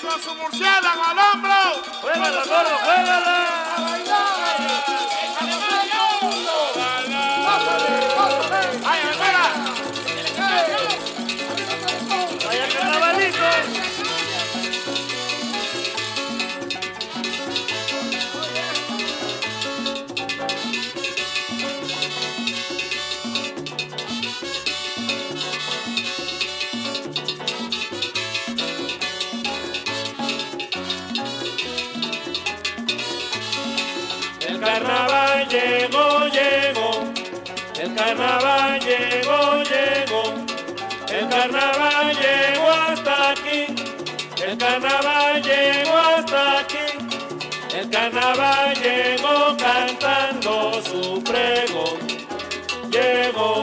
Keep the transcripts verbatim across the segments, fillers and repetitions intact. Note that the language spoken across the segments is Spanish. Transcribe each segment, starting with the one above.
con su murciélago al hombro. ¡Juégala, gordo, juégala! ¡A bailar! ¡Échale más! ¡Vaya, espera! ¡Vaya carnavalito! El carnaval llegó, llegó, el carnaval llegó, llegó, el carnaval llegó hasta aquí, el carnaval llegó hasta aquí, el carnaval llegó cantando su pregón, llegó.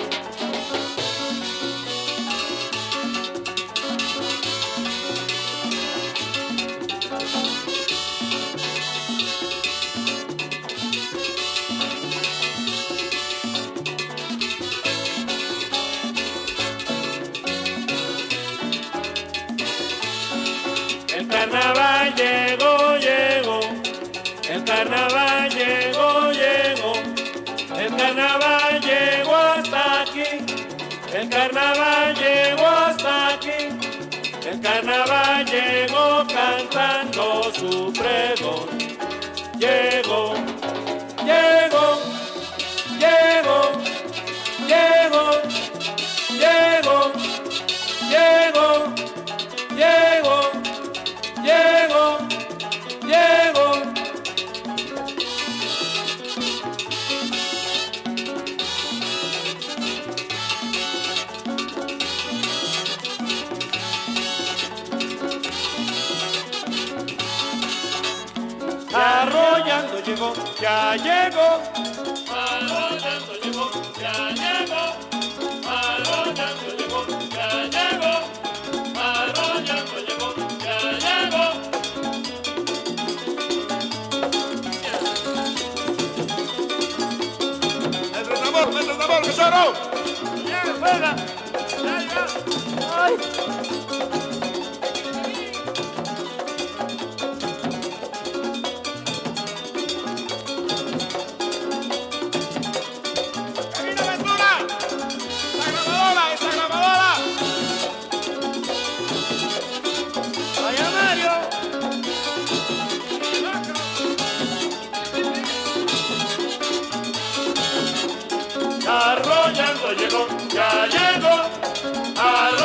El carnaval llegó, llegó, el carnaval llegó, llegó, el carnaval llegó hasta aquí, el carnaval llegó hasta aquí, el carnaval llegó cantando su pregón, llegó, llegó, llegó, llegó, llegó, llegó, llegó. Llego, llego. Arrollando llegó, ya llegó. Arrollando llegó, ya llegó. Arrollando llegó, ya llegó. Arrollando llegó, ya llegó. ¡Mete el tambor, mete el tambor, que choro! ¡Ya, juega! ¡Ya, ya! ¡Ay! ¡Camina, Ventura! ¡Esa grabadora, esa grabadora! ¡Vaya, Mario! Arrollando llegó, ya llegó. Arrollando